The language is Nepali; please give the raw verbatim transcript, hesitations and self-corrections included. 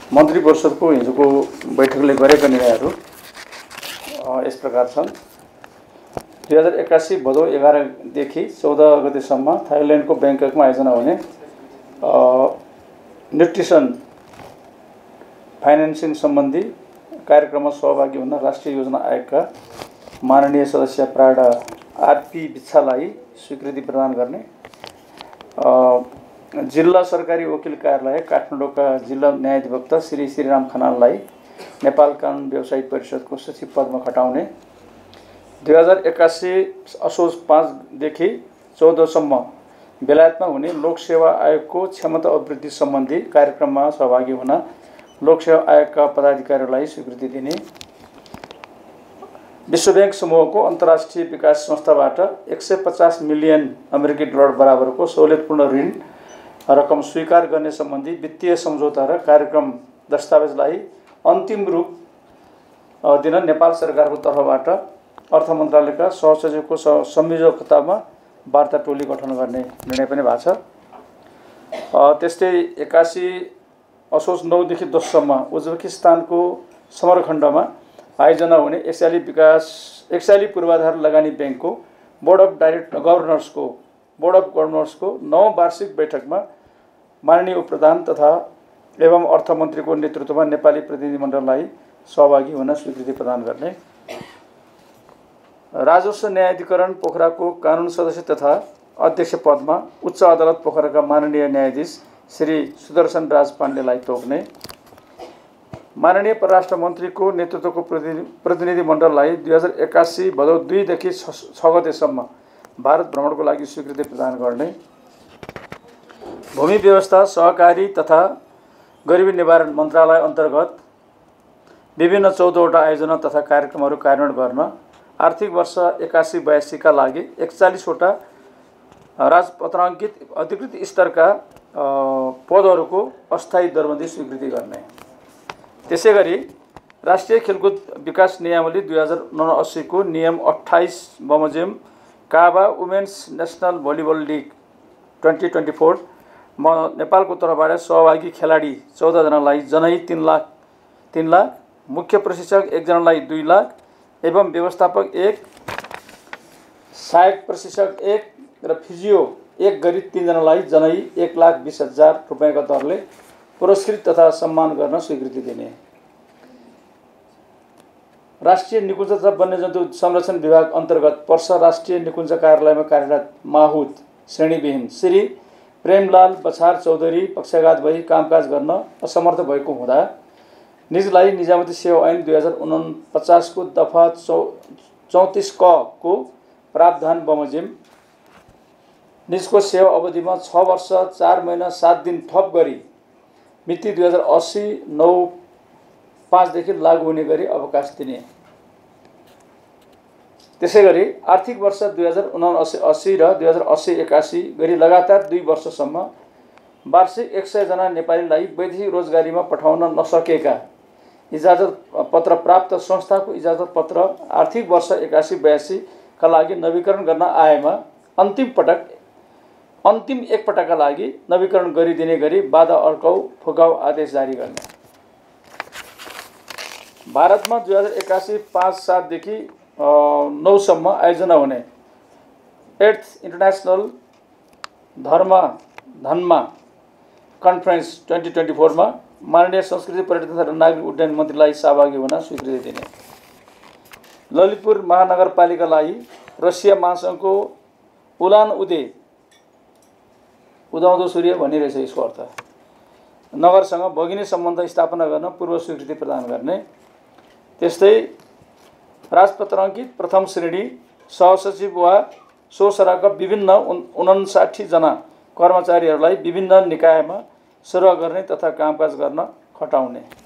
मन्त्री परिषदको हिजोको बैठकले गरेका निर्णयहरू यस प्रकार छन्। दुई हजार एक्कासी भदौ एघारदेखि चौध गतेसम्म थाइल्यान्डको ब्याङ्ककमा आयोजना हुने न्युट्रिसन फाइनेन्सिङ सम्बन्धी कार्यक्रममा सहभागी हुन राष्ट्रिय योजना आयोगका माननीय सदस्य प्राड आरपी बिच्छालाई स्वीकृति प्रदान गर्ने, जिल्ला सरकारी वकिल कार्यालय काठमाडौँका जिल्ला न्यायाधिवक्ता श्री श्रीराम खनाललाई नेपाल कानुन व्यवसायिक परिषदको सचिव पदमा खटाउने, दुई हजार एक्कासी असोज पाँचदेखि चौधसम्म बेलायतमा हुने लोकसेवा आयोगको क्षमता अभिवृद्धि सम्बन्धी कार्यक्रममा सहभागी हुन लोकसेवा आयोगका पदाधिकारीहरूलाई स्वीकृति दिने, विश्व ब्याङ्क समूहको अन्तर्राष्ट्रिय विकास संस्थाबाट एक सय पचास मिलियन अमेरिकी डलर बराबरको सहुलियतपूर्ण ऋण रकम स्वीकार गर्ने सम्बन्धी वित्तीय सम्झौता र कार्यक्रम दस्तावेजलाई अन्तिम रूप दिन नेपाल सरकारको तर्फबाट अर्थ मन्त्रालयका सहसचिवको संयोजकतामा वार्ता टोली गठन गर्ने निर्णय पनि भएको छ। त्यस्तै एक्कासी असोज नौदेखि दससम्म उज्बेकिस्तानको समरखण्डमा आयोजना हुने एसियाली विकास एसियाली पूर्वाधार लगानी ब्याङ्कको बोर्ड अफ डाइरेक्ट गभर्नर्सको बोर्ड अफ गभर्नर्सको नौ वार्षिक बैठकमा माननीय उपप्रधान तथा एवं अर्थमन्त्रीको नेतृत्वमा नेपाली प्रतिनिधिमण्डललाई सहभागी हुन स्वीकृति प्रदान गर्ने, राजस्व न्यायाधिकरण पोखराको कानुन सदस्य तथा अध्यक्ष पदमा उच्च अदालत पोखराका माननीय न्यायाधीश श्री सुदर्शन राज पाण्डेलाई तोक्ने, माननीय परराष्ट्र मन्त्रीको नेतृत्वको प्रतिनिधिमण्डललाई दुई हजार एक्कासी भदौ दुईदेखि छ गतेसम्म भारत भ्रमणको लागि स्वीकृति प्रदान गर्ने, भूमि व्यवस्था सहकारी तथा गरिबी निवारण मन्त्रालय अन्तर्गत विभिन्न चौधवटा आयोजना तथा कार्यक्रमहरू कार्यान्वयन गर्न आर्थिक वर्ष एक्कासी बयासीका लागि एकचालिसवटा राजपत्राङ्कित अधिकृत स्तरका पदहरूको अस्थायी दरबन्दी स्वीकृति गर्ने। त्यसै गरी राष्ट्रिय खेलकुद विकास नियमावली दुई हजार उनासीको नियम अट्ठाइस बमोजिम काबा women's national volleyball league twenty twenty four म नेपालको तर्फबाट सहभागी खेलाडी चौधजनालाई जनै तीन लाख तीन लाख मुख्य प्रशिक्षक एकजनालाई दुई लाख एवं व्यवस्थापक एक, सहायक प्रशिक्षक एक र फिजियो एक गरी तीनजनालाई जनै एक लाख बिस हजार रुपियाँका दरले पुरस्कृत तथा सम्मान गर्न स्वीकृति दिने, राष्ट्रिय निकुञ्ज तथा वन्यजन्तु संरक्षण विभाग अन्तर्गत पर्सा राष्ट्रिय निकुञ्ज कार्यालयमा कार्यरत माहुत श्रेणीविहीन श्री प्रेमलाल बछार चौधरी पक्षघात भई कामकाज गर्न असमर्थ भएको हुँदा निजलाई निजामती सेवा ऐन दुई हजार उनपचासको दफा चौ चौतिस क को प्रावधान बमोजिम निजको सेवा अवधिमा छ वर्ष चार महिना सात दिन थप गरी मिति दुई हजार अस्सी नौ पाँचदेखि लागू हुने गरी अवकाश दिने। त्यसै गरी आर्थिक वर्ष दुई हजार उनासी अस्सी र दुई हजार अस्सी एकासी गरी लगातार दुई वर्षसम्म वार्षिक एक सयजना नेपालीलाई वैदेशिक रोजगारीमा पठाउन नसकेका इजाजत पत्र प्राप्त संस्थाको इजाजत पत्र आर्थिक वर्ष एकासी बयासीका लागि नवीकरण गर्न आएमा अन्तिम पटक अन्तिम एकपटकका लागि नवीकरण गरिदिने गरी बाधा अड्काउ फुकाउ आदेश जारी गर्ने। भारतमा दुई हजार एक्कासी पाँच सातदेखि नौसम्म आयोजना हुने एट्थ इन्टरनेसनल धर्म धनमा कन्फरेन्स ट्वेन्टी ट्वेन्टी फोरमा माननीय संस्कृति पर्यटन तथा नागरिक उड्डयन मन्त्रीलाई सहभागी हुन स्वीकृति दिने, ललितपुर महानगरपालिकालाई रसिया महासङ्घको उलान उदे उदाउँदो सूर्य भनिरहेछ यसको अर्थ नगरसँग भगिनी सम्बन्ध स्थापना गर्न पूर्व स्वीकृति प्रदान गर्ने। त्यस्तै राजपत्राङ्कित प्रथम श्रेणी सहसचिव वा सोसराका विभिन्न उनन्साठी जना कर्मचारीहरूलाई विभिन्न निकायमा सेवा गर्ने तथा कामकाज गर्न खटाउने।